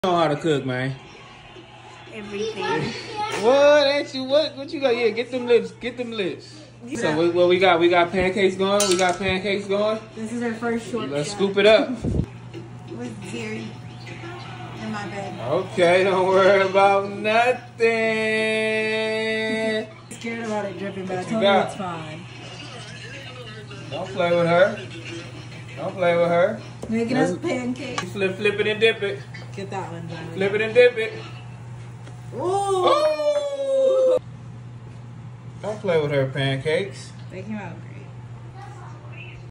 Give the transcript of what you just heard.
Know how to cook, man. Everything. What ain't you? What you got? Yeah, get them lips. Get them lips. Yeah. So what we got? We got pancakes going. We got pancakes going. This is our first short. Let's scoop it up. With Jerry in my bed. Okay, don't worry about nothing. Scared about it dripping, but I What told you her got? it's fine. Don't play with her. Don't play with her. Making us pancakes. Flip it and dip it. Get that one done. Flip it and dip it. Ooh. Oh! Don't play with her pancakes. They came out